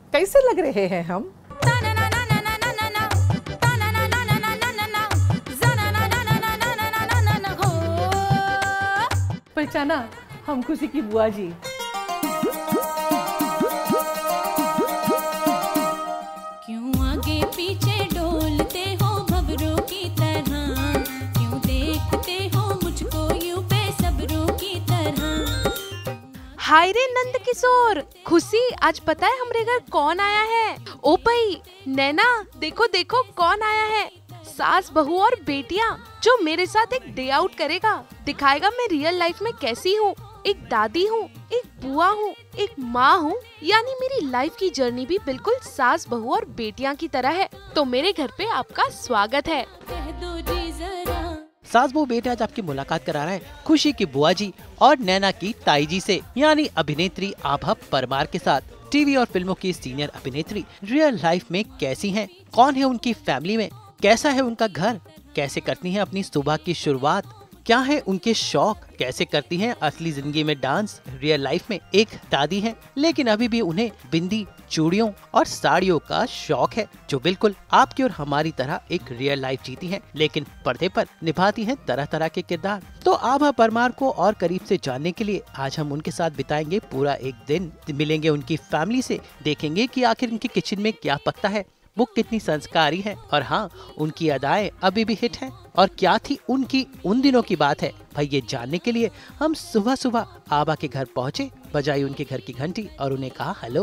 कैसे लग रहे हैं हम? पहचाना? हम खुशी की बुआ जी। क्यों आगे पीछे डोलते हो भंवरों की तरह, क्यों देखते हो मुझको यूं बेसब्रों की तरह। हाय रे नंद किशोर, खुशी आज पता है हमरे घर कौन आया है? ओ भाई नैना, देखो देखो कौन आया है। सास बहू और बेटियां, जो मेरे साथ एक डे आउट करेगा, दिखाएगा मैं रियल लाइफ में कैसी हूँ। एक दादी हूँ, एक बुआ हूँ, एक माँ हूँ, यानी मेरी लाइफ की जर्नी भी बिल्कुल सास बहू और बेटियां की तरह है। तो मेरे घर पे आपका स्वागत है। कह दो जी जरा। सास बहू बेटे आज आपकी मुलाकात करा रहा है खुशी की बुआ जी और नैना की ताईजी से, यानी अभिनेत्री आभा परमार के साथ। टीवी और फिल्मों की सीनियर अभिनेत्री रियल लाइफ में कैसी हैं? कौन है उनकी फैमिली में? कैसा है उनका घर? कैसे करती हैं अपनी सुबह की शुरुआत? क्या है उनके शौक? कैसे करती हैं असली जिंदगी में डांस? रियल लाइफ में एक दादी हैं, लेकिन अभी भी उन्हें बिंदी, चूड़ियों और साड़ियों का शौक है, जो बिल्कुल आपकी और हमारी तरह एक रियल लाइफ जीती हैं, लेकिन पर्दे पर निभाती हैं तरह तरह के किरदार। तो आभा परमार को और करीब से जानने के लिए आज हम उनके साथ बिताएंगे पूरा एक दिन। मिलेंगे उनकी फैमिली से, देखेंगे कि आखिर उनके किचन में क्या पकता है, वो कितनी संस्कारी है, और हाँ, उनकी अदाएं अभी भी हिट हैं। और क्या थी उनकी उन दिनों की बात है भाई, ये जानने के लिए हम सुबह सुबह आभा के घर पहुँचे, बजाई उनके घर की घंटी और उन्हें कहा हेलो।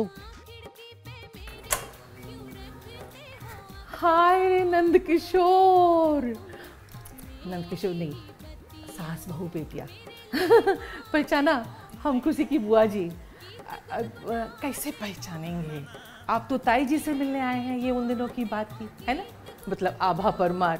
हाय रे नंद किशोर। नंद किशोर नहीं, सास बहू बेटियां। पहचाना? हम खुशी की बुआ जी। कैसे पहचानेंगे? आप तो ताईजी से मिलने आए हैं, ये उन दिनों की बात की है ना, मतलब आभा परमार।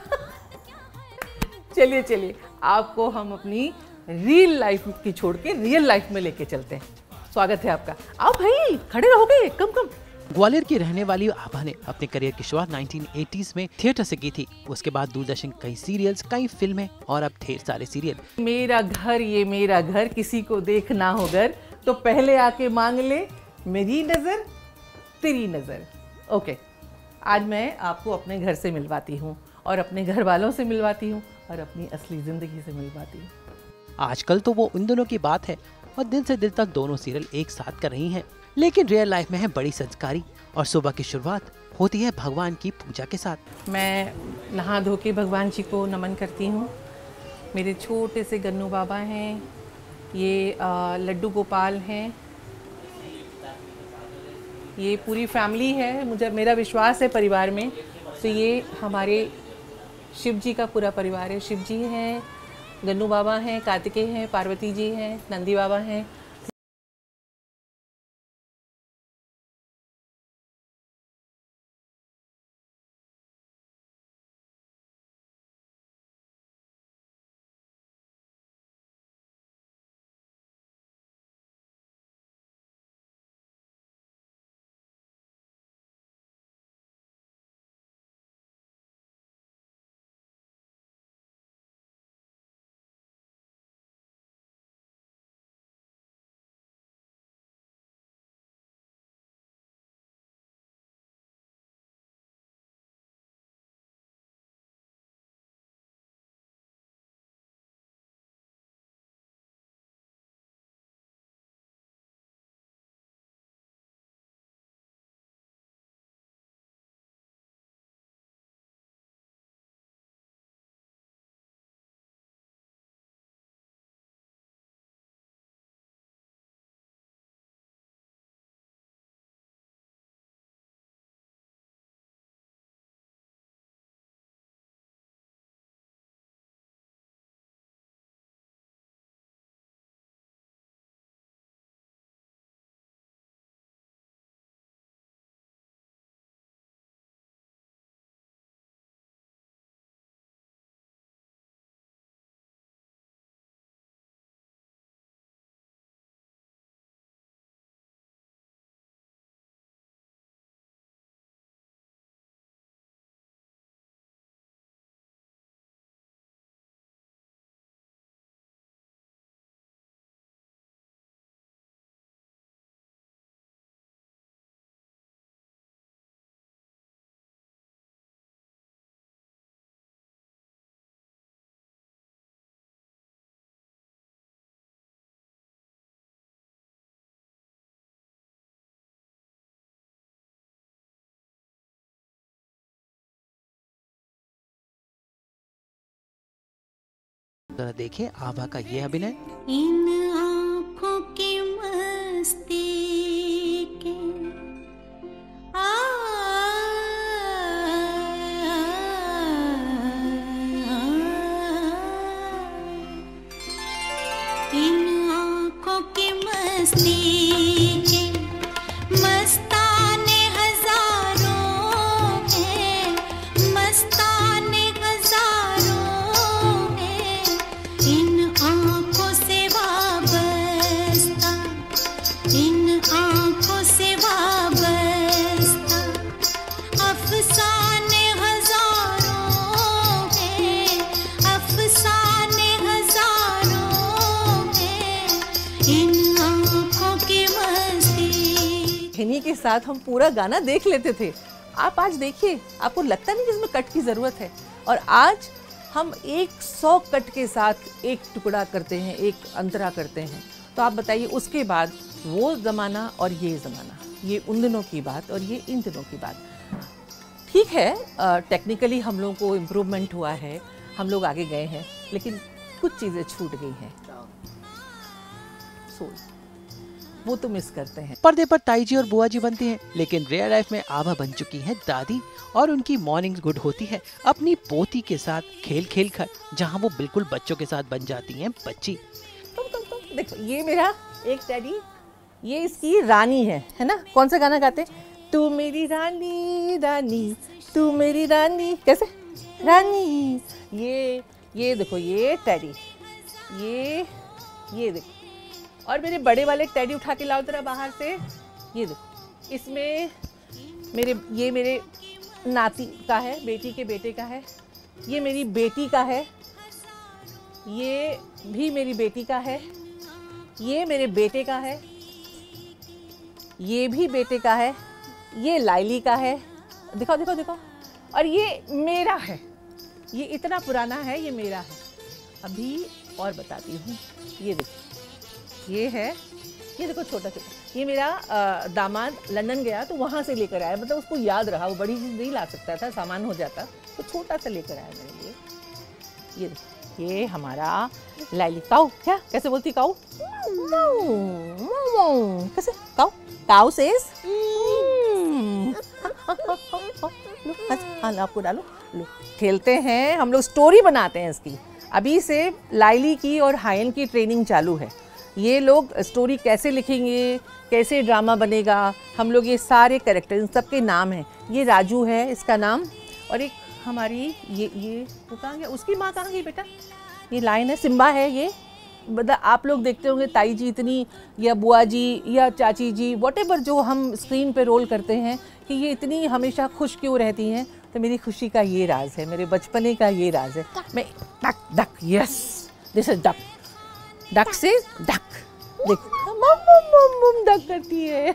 चलिए चलिए, आपको हम अपनी रियल लाइफ की छोड़ के रियल लाइफ में लेके चलते हैं। स्वागत है आपका। आओ भाई, खड़े रहोगे? कम कम। ग्वालियर की रहने वाली आभा ने अपने करियर की शुरुआत 1980s में थिएटर से की थी। उसके बाद दूरदर्शन, कई सीरियल्स, कई फिल्में और अब ढेर सारे सीरियल। मेरा घर ये मेरा घर, किसी को देखना हो घर तो पहले आके मांग ले मेरी नजर तेरी नजर। ओके, आज मैं आपको अपने घर से मिलवाती हूँ और अपने घर वालों से मिलवाती हूँ और अपनी असली जिंदगी से मिलवाती हूँ। आजकल तो वो उन दिनों की बात है और दिल से दिल तक दोनों सीरियल एक साथ कर रही हैं, लेकिन रियल लाइफ में है बड़ी संस्कारी और सुबह की शुरुआत होती है भगवान की पूजा के साथ। मैं नहा धो के भगवान जी को नमन करती हूँ। मेरे छोटे से गन्नू बाबा हैं, ये लड्डू गोपाल हैं, ये पूरी फैमिली है। मुझे मेरा विश्वास है परिवार में, तो ये हमारे शिव जी का पूरा परिवार है। शिव जी हैं, गन्नू बाबा हैं, कार्तिकेय हैं, पार्वती जी हैं, नंदी बाबा हैं। जरा देखिए आभा का ये अभिनय। इन आँखों की मस्ती के इन आँखों की मस्ती के मस्ताने हजारों हैं, मस्ताने हजारों हैं, इन आँखों से वाबस्ता, इन आँखों से वाबस्ता, अफसाने हजारों हैं, अफसाने हजारों हैं, इन आँखों की मस्ती। इन्हीं के साथ हम पूरा गाना देख लेते थे। आप आज देखिए, आपको लगता नहीं कि इसमें कट की ज़रूरत है। और आज हम 100 कट के साथ एक टुकड़ा करते हैं, एक अंतरा करते हैं। तो आप बताइए, उसके बाद वो ज़माना और ये ज़माना, ये उन दिनों की बात और ये इन दिनों की बात। ठीक है, टेक्निकली हम लोगों को इम्प्रूवमेंट हुआ है, हम लोग आगे गए हैं, लेकिन कुछ चीज़ें छूट गई हैं। सोल वो तो मिस करते हैं। पर्दे पर ताईजी और बुआ जी बनती हैं, लेकिन रियल लाइफ में आभा बन चुकी हैं दादी और उनकी मॉर्निंग्स गुड होती है अपनी पोती के साथ खेल खेल कर, जहाँ वो बिल्कुल बच्चों के साथ बन जाती हैं बच्ची। तुम देखो, ये मेरा एक टेडी, ये इसकी रानी है ना। कौन सा गाना गाते? तू मेरी रानी रानी, तू मेरी रानी, कैसे रानी। ये देखो, ये टेडी, ये देखो। और मेरे बड़े वाले टेडी उठा के लाओ जरा बाहर से। ये देखो, इसमें मेरे नाती का है, बेटी के बेटे का है। ये मेरी बेटी का है, ये भी मेरी बेटी का है, ये मेरे बेटे का है, ये भी बेटे का है, ये लाइली का है। दिखाओ देखो देखो। और ये मेरा है, ये इतना पुराना है, ये मेरा है। अभी और बताती हूँ। ये देखो, ये है, ये देखो छोटा छोटा। ये मेरा दामाद लंदन गया तो वहाँ से लेकर आया, मतलब उसको याद रहा, वो बड़ी चीज़ नहीं ला सकता था, सामान हो जाता, तो छोटा सा लेकर आया मेरे लिए। ये देखो, ये हमारा लाइली। काऊ क्या, कैसे बोलती काऊ? कैसे काऊ? काऊ सेज। हाँ, आपको डालो, लो खेलते हैं हम लोग, स्टोरी बनाते हैं इसकी। अभी से लाइली की और हायन की ट्रेनिंग चालू है। ये लोग स्टोरी कैसे लिखेंगे, कैसे ड्रामा बनेगा, हम लोग ये सारे कैरेक्टर, इन सबके नाम हैं। ये राजू है इसका नाम, और एक हमारी ये वो कहाँ गया, उसकी माँ कहाँ गई बेटा? ये लाइन है, सिम्बा है ये। मतलब आप लोग देखते होंगे ताईजी इतनी, या बुआ जी या चाची जी, व्हाटएवर जो हम स्क्रीन पे रोल करते हैं, कि ये इतनी हमेशा खुश क्यों रहती हैं। तो मेरी खुशी का ये राज है, मेरे बचपने का ये राज है। मैं duck, yes this is duck, duck से डक। देखो मम डक करती है।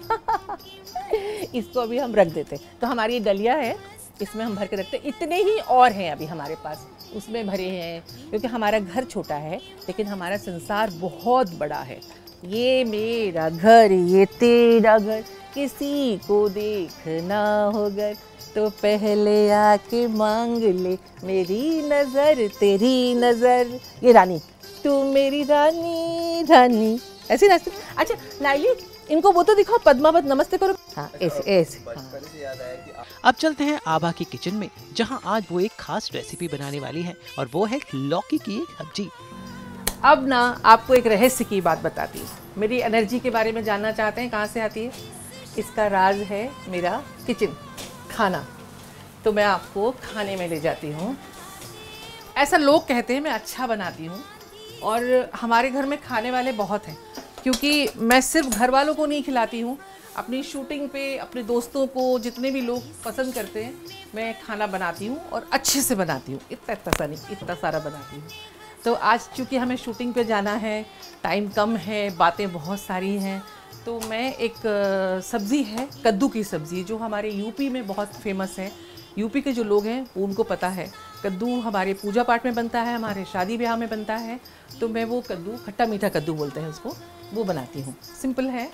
इसको अभी हम रख देते। तो हमारी ये डलिया है, इसमें हम भर के रखते। इतने ही और हैं अभी हमारे पास, उसमें भरे हैं, क्योंकि हमारा घर छोटा है लेकिन हमारा संसार बहुत बड़ा है। ये मेरा घर, ये तेरा घर, किसी को देखना होगा तो पहले आके मांग ले मेरी नजर, तेरी नजर। ये रानी, तू मेरी रानी रानी, ऐसे नाचते। अच्छा लाइली, इनको वो तो दिखाओ, पद्मावत नमस्ते करो। हाँ ऐसे। हाँ। अब चलते हैं आभा की किचन में, जहां आज वो एक खास रेसिपी बनाने वाली है, और वो है लौकी की एक सब्जी। अब ना आपको एक रहस्य की बात बताती हूँ। मेरी एनर्जी के बारे में जानना चाहते हैं, कहाँ से आती है? इसका राज है मेरा किचन, खाना। तो मैं आपको खाने में ले जाती हूँ। ऐसा लोग कहते हैं मैं अच्छा बनाती हूँ, और हमारे घर में खाने वाले बहुत हैं, क्योंकि मैं सिर्फ घर वालों को नहीं खिलाती हूँ, अपनी शूटिंग पे अपने दोस्तों को, जितने भी लोग पसंद करते हैं, मैं खाना बनाती हूँ और अच्छे से बनाती हूँ। इतना सा नहीं, इतना सारा बनाती हूँ। तो आज चूँकि हमें शूटिंग पे जाना है, टाइम कम है, बातें बहुत सारी हैं, तो मैं एक सब्ज़ी है, कद्दू की सब्ज़ी, जो हमारे यूपी में बहुत फेमस है। यूपी के जो लोग हैं उनको पता है। कद्दू हमारे पूजा पाठ में बनता है, हमारे शादी ब्याह में बनता है। तो मैं वो कद्दू, खट्टा मीठा कद्दू बोलते हैं उसको, वो बनाती हूँ। सिंपल है।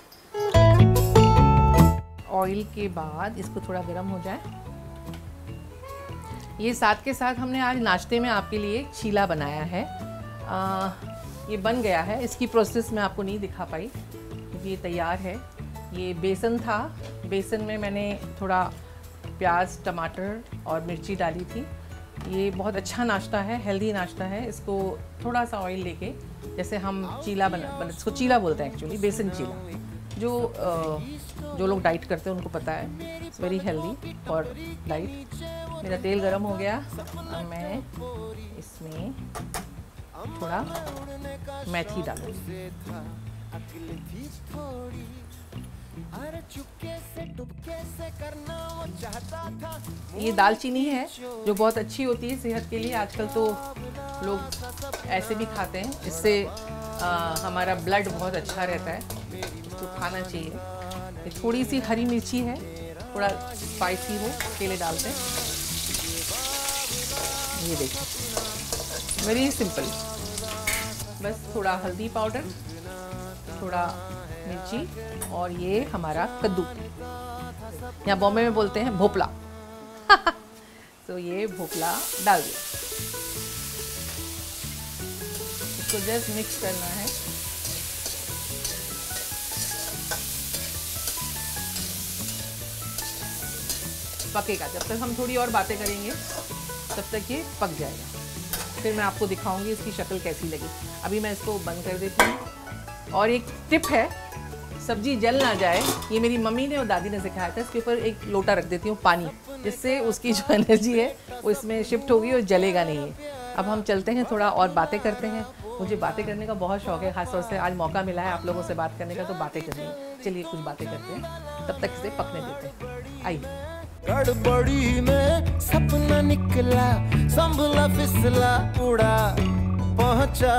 ऑयल के बाद इसको थोड़ा गर्म हो जाए। ये साथ के साथ हमने आज नाश्ते में आपके लिए चीला बनाया है। ये बन गया है। इसकी प्रोसेस मैं आपको नहीं दिखा पाई क्योंकि ये तैयार है। ये बेसन था, बेसन में मैंने थोड़ा प्याज, टमाटर और मिर्ची डाली थी। ये बहुत अच्छा नाश्ता है, हेल्दी नाश्ता है। इसको थोड़ा सा ऑयल लेके, जैसे हम चीला इसको चीला बोलते हैं एक्चुअली, बेसन चीला। जो लोग डाइट करते हैं उनको पता है, इट्स वेरी हेल्दी और डाइट। मेरा तेल गरम हो गया, अब मैं इसमें थोड़ा मेथी डालूंगी। ये दालचीनी है जो बहुत अच्छी होती है सेहत के लिए। आजकल तो लोग ऐसे भी खाते हैं, इससे हमारा ब्लड बहुत अच्छा रहता है, इसको खाना चाहिए। ये थोड़ी सी हरी मिर्ची है, थोड़ा स्पाइसी हो इसके लिए डालते हैं। ये देखिए, वेरी सिंपल। बस थोड़ा हल्दी पाउडर, थोड़ा मिर्ची और ये हमारा कद्दू, यहाँ बॉम्बे में बोलते हैं भोपला। तो ये भोपला डाल दिया, इसको जस्ट मिक्स करना है। पकेगा, जब तक हम थोड़ी और बातें करेंगे तब तक ये पक जाएगा। फिर मैं आपको दिखाऊंगी इसकी शक्ल कैसी लगी। अभी मैं इसको बंद कर देती हूँ। और एक टिप है, सब्जी जल ना जाए, ये मेरी मम्मी ने और दादी ने सिखाया था। इसके ऊपर एक लोटा रख देती हूँ पानी, जिससे उसकी जो एनर्जी है वो इसमें शिफ्ट होगी और जलेगा नहीं है। अब हम चलते हैं, थोड़ा और बातें करते हैं। मुझे बातें करने का बहुत शौक है, खासतौर से आज मौका मिला है आप लोगों से बात करने का, तो बातें करनी है। चलिए कुछ बातें करते हैं, तब तक इसे पकने देते हैं। आइए। गड़बड़ी में सपना निकला, संभला फिसला उड़ा, पहुंचा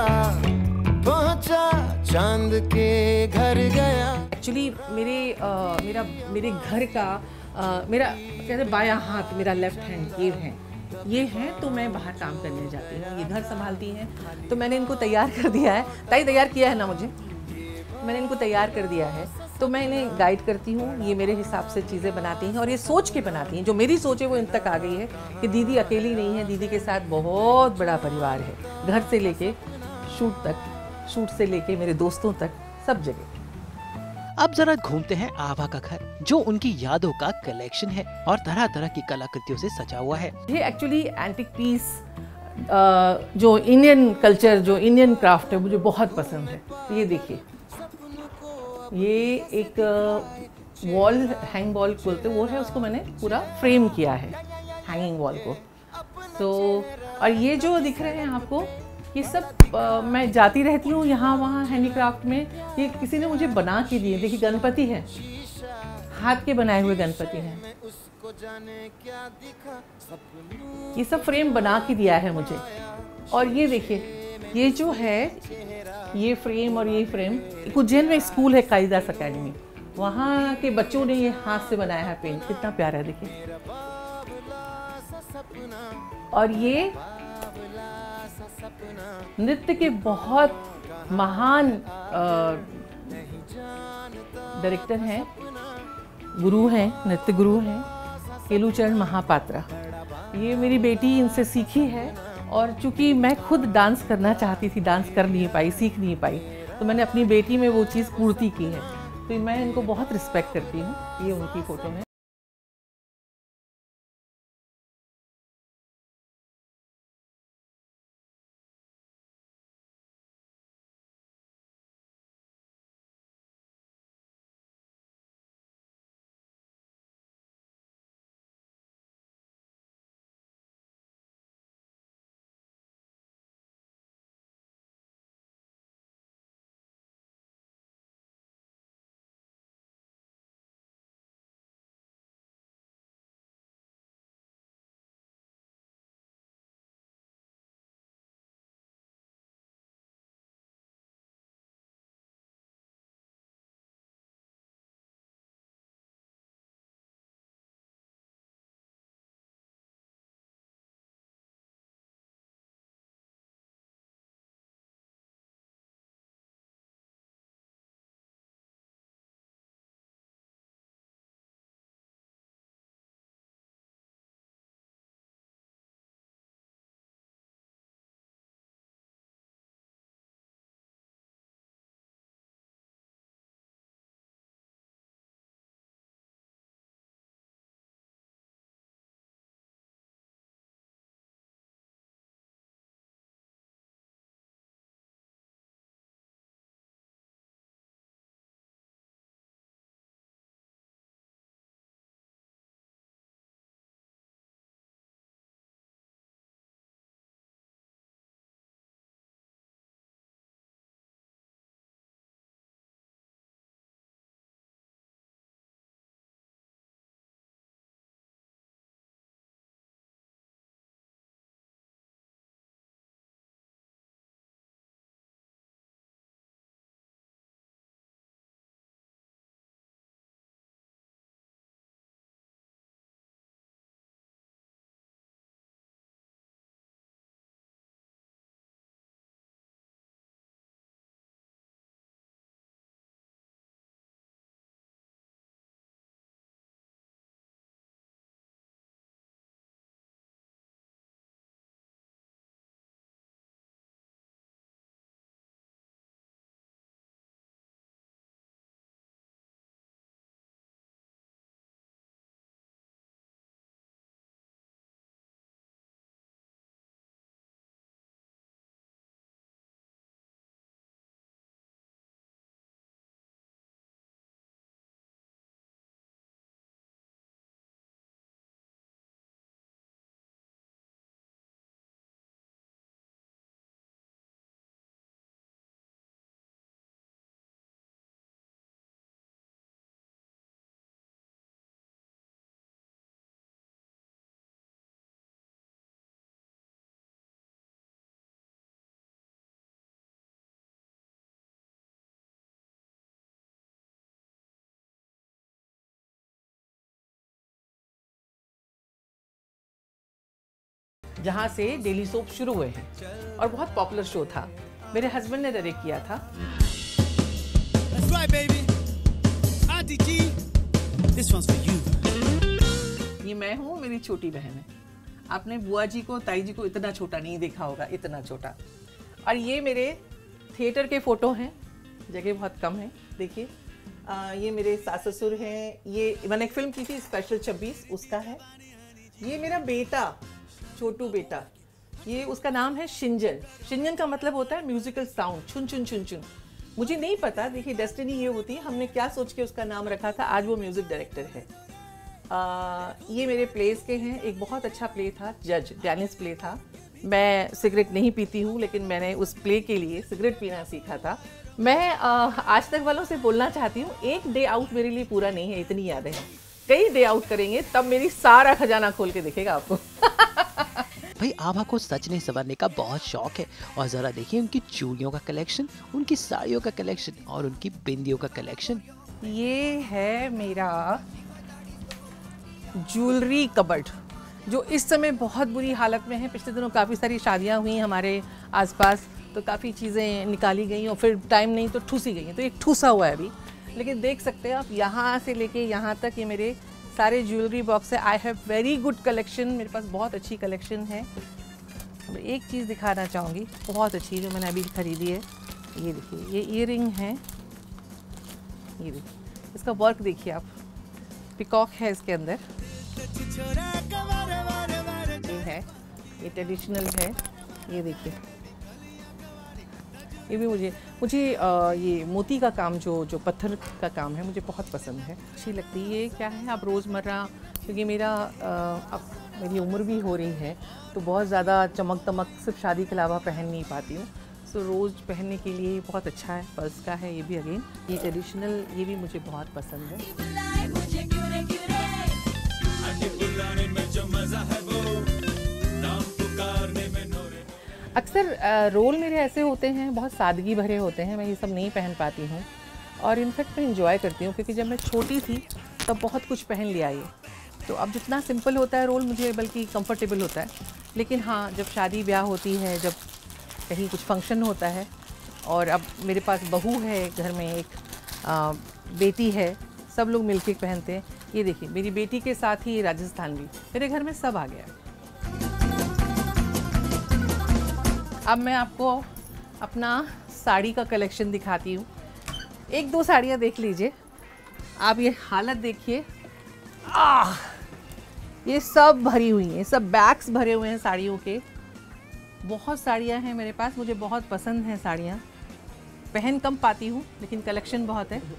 चांद के घर गया। एक्चुअली मेरे घर का मेरा कहते बायां हाथ, मेरा लेफ्ट हैंड ये है तो मैं बाहर काम करने जाती हूँ, ये घर संभालती हैं। तो मैंने इनको तैयार कर दिया है, ताई तैयार किया है ना मुझे, मैंने इनको तैयार कर दिया है। तो मैं इन्हें गाइड करती हूँ, ये मेरे हिसाब से चीज़ें बनाती हैं और ये सोच के बनाती हैं। जो मेरी सोच है वो इन तक आ गई है कि दीदी अकेली नहीं है, दीदी के साथ बहुत बड़ा परिवार है, घर से लेके शूट तक, शूट से लेके मेरे दोस्तों तक, सब जगह। अब जरा घूमते हैं आभा का घर, जो उनकी यादों का कलेक्शन है और तरह तरह की कलाकृतियों से सजा हुआ है। ये एक्चुअली एंटिक पीस, जो इंडियन कल्चर, जो इंडियन क्राफ्ट है, मुझे बहुत पसंद है। ये देखिए, ये एक वॉल, हैंग वॉल बोलते वो है, उसको मैंने पूरा फ्रेम किया है, हैंगिंग वॉल को। तो और ये जो दिख रहे हैं आपको, ये सब मैं जाती रहती हूँ यहाँ वहाँ हैंडीक्राफ्ट में। ये किसी ने मुझे बना के दिए। देखिए गणपति हैं, हाथ के बनाए हुए गणपति हैं। ये सब फ्रेम बना के दिया है मुझे। और ये देखिए, ये जो है, ये फ्रेम और ये फ्रेम, उज्जैन में स्कूल है कालिदास अकेडमी, वहाँ के बच्चों ने ये हाथ से बनाया है पेंट। कितना प्यारा है देखिए। और ये नृत्य के बहुत महान डायरेक्टर हैं, गुरु हैं, नृत्य गुरु हैं, केलुचरण महापात्रा। ये मेरी बेटी इनसे सीखी है। और चूंकि मैं खुद डांस करना चाहती थी, डांस कर नहीं पाई, सीख नहीं पाई, तो मैंने अपनी बेटी में वो चीज़ पूर्ति की है। तो मैं इनको बहुत रिस्पेक्ट करती हूँ। ये उनकी फ़ोटो है। जहाँ से डेली सोप शुरू हुए हैं और बहुत पॉपुलर शो था। मेरे हस्बैंड ने डायरेक्ट किया था। That's right, baby. Auntie G, this one's for you. ये मैं हूँ, मेरी छोटी बहन है। आपने बुआ जी को, ताई जी को इतना छोटा नहीं देखा होगा, इतना छोटा। और ये मेरे थिएटर के फोटो हैं, जगह बहुत कम है। देखिए, ये मेरे सास ससुर हैं। ये मैंने एक फिल्म की थी स्पेशल 26, उसका है। ये मेरा बेटा, छोटू बेटा, ये उसका नाम है शिंजन। शिंजन का मतलब होता है म्यूजिकल साउंड, छुन छुन छुन छुन। मुझे नहीं पता, देखिए डेस्टिनी ये होती है, हमने क्या सोच के उसका नाम रखा था। आज वो म्यूजिक डायरेक्टर है। ये मेरे प्लेस के हैं। एक बहुत अच्छा प्ले था, जज डैनिस प्ले था। मैं सिगरेट नहीं पीती हूँ, लेकिन मैंने उस प्ले के लिए सिगरेट पीना सीखा था। मैं आज तक वालों से बोलना चाहती हूँ, एक डे आउट मेरे लिए पूरा नहीं है, इतनी यादें हैं। कई डे आउट करेंगे तब मेरी सारा खजाना खोल के दिखेगा आपको। भाई आभा को सजने संवरने का बहुत शौक है और जरा देखिए उनकी चूड़ियों का कलेक्शन, उनकी साड़ियों का कलेक्शन और उनकी बिंदियों का कलेक्शन। ये है मेरा ज्वेलरी कबर्ड, जो इस समय बहुत बुरी हालत में है। पिछले दिनों काफ़ी सारी शादियां हुई हमारे आसपास, तो काफ़ी चीज़ें निकाली गई और फिर टाइम नहीं तो ठूसी गई हैं। तो एक ठूसा हुआ है अभी, लेकिन देख सकते हैं आप, यहाँ से लेके यहाँ तक ये मेरे सारे ज्वेलरी बॉक्स है। I have very good collection, मेरे पास बहुत अच्छी कलेक्शन है। एक चीज़ दिखाना चाहूँगी बहुत अच्छी, जो मैंने अभी खरीदी है। ये देखिए, ये ईयरिंग है। ये देखिए, इसका वर्क देखिए आप, पिकॉक है इसके अंदर। ये है, ये ट्रेडिशनल है। ये देखिए, ये भी मुझे ये मोती का काम, जो पत्थर का काम है, मुझे बहुत पसंद है, अच्छी लगती है। ये क्या है, आप रोज़मर्रा, क्योंकि अब मेरी उम्र भी हो रही है, तो बहुत ज़्यादा चमक दमक सिर्फ शादी के अलावा पहन नहीं पाती हूँ। सो रोज़ पहनने के लिए बहुत अच्छा है। पर्स का है ये भी, अगेन ये ट्रेडिशनल, ये भी मुझे बहुत पसंद है। अक्सर रोल मेरे ऐसे होते हैं, बहुत सादगी भरे होते हैं, मैं ये सब नहीं पहन पाती हूँ। और इनफैक्ट मैं इंजॉय करती हूँ, क्योंकि जब मैं छोटी थी तब बहुत कुछ पहन लिया ये। तो अब जितना सिंपल होता है रोल, मुझे बल्कि कंफर्टेबल होता है। लेकिन हाँ, जब शादी ब्याह होती है, जब कहीं कुछ फंक्शन होता है, और अब मेरे पास बहू है घर में, एक बेटी है, सब लोग मिलके पहनते हैं। ये देखिए, मेरी बेटी के साथ ही राजस्थान भी, मेरे घर में सब आ गया है। अब मैं आपको अपना साड़ी का कलेक्शन दिखाती हूँ। एक दो साड़ियाँ देख लीजिए आप, ये हालत देखिए, ये सब भरी हुई हैं, सब बैग्स भरे हुए हैं साड़ियों के। बहुत साड़ियाँ हैं मेरे पास, मुझे बहुत पसंद हैं साड़ियाँ। पहन कम पाती हूँ, लेकिन कलेक्शन बहुत है।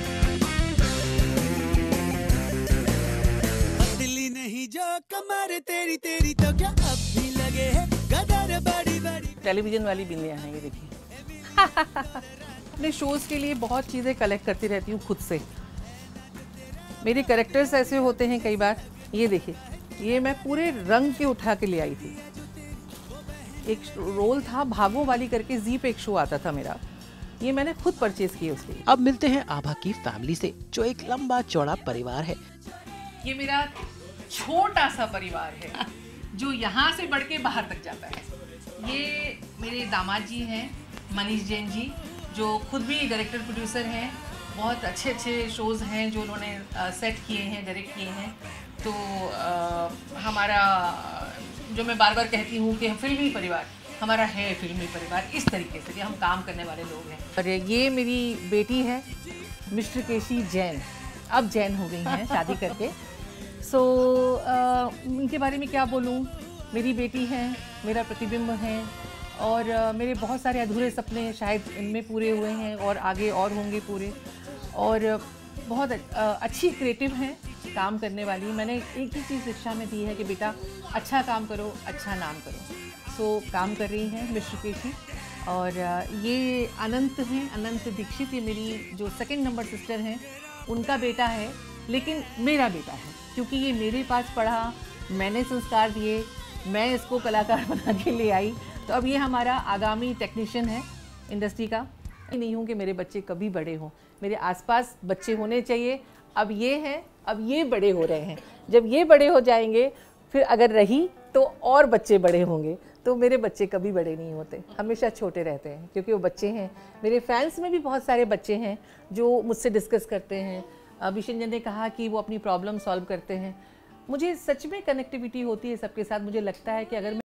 दिल्ली नहीं जो कमर तेरी तेरी तो क्या अब भी लगे है गदर बड़ी बड़ी। टेलीविजन वाली बिंदियाँ हैं, ये देखिए। अपने शोज़ के लिए बहुत चीज़ें कलेक्ट करती रहती हूँ खुद से। मेरे कैरेक्टर्स ऐसे होते हैं कई बार। ये देखिए, ये मैं पूरे रंग के उठा के ले आई थी। एक रोल था भागो वाली करके, जी पे एक शो आता था मेरा, ये मैंने खुद परचेज किए उसके लिए। अब मिलते हैं आभा की फैमिली से, जो एक लंबा चौड़ा परिवार है। ये मेरा छोटा सा परिवार है, जो यहाँ से बढ़ के बाहर तक जाता है। ये मेरे दामाद जी हैं, मनीष जैन जी, जो खुद भी डायरेक्टर प्रोड्यूसर हैं। बहुत अच्छे अच्छे शोज़ हैं जो उन्होंने सेट किए हैं, डायरेक्ट किए हैं। तो हमारा, जो मैं बार बार कहती हूँ कि फिल्मी परिवार हमारा है, फिल्मी परिवार इस तरीके से कि हम काम करने वाले लोग हैं। और ये मेरी बेटी है मिस्टर केशी जैन, अब जैन हो गई हैं शादी करके। सो इनके बारे में क्या बोलूँ, मेरी बेटी है, मेरा प्रतिबिंब है, और मेरे बहुत सारे अधूरे सपने शायद इनमें पूरे हुए हैं और आगे और होंगे पूरे। और बहुत अच्छी क्रिएटिव हैं, काम करने वाली। मैंने एक ही चीज़ शिक्षा में दी है कि बेटा अच्छा काम करो, अच्छा नाम करो। सो काम कर रही हैं मिस्टर केशी। और ये अनंत हैं, अनंत दीक्षित, ये मेरी जो सेकंड नंबर सिस्टर हैं, उनका बेटा है, लेकिन मेरा बेटा है, क्योंकि ये मेरे पास पढ़ा, मैंने संस्कार दिए, मैं इसको कलाकार बना के ले आई। तो अब ये हमारा आगामी टेक्नीशियन है इंडस्ट्री का। नहीं हूँ कि मेरे बच्चे कभी बड़े हों, मेरे आसपास बच्चे होने चाहिए। अब ये हैं, अब ये बड़े हो रहे हैं, जब ये बड़े हो जाएंगे फिर अगर रही तो और बच्चे बड़े होंगे, तो मेरे बच्चे कभी बड़े नहीं होते, हमेशा छोटे रहते हैं, क्योंकि वो बच्चे हैं। मेरे फैंस में भी बहुत सारे बच्चे हैं जो मुझसे डिस्कस करते हैं। विशेंजन ने कहा कि वो अपनी प्रॉब्लम सॉल्व करते हैं। मुझे सच में कनेक्टिविटी होती है सबके साथ। मुझे लगता है कि अगर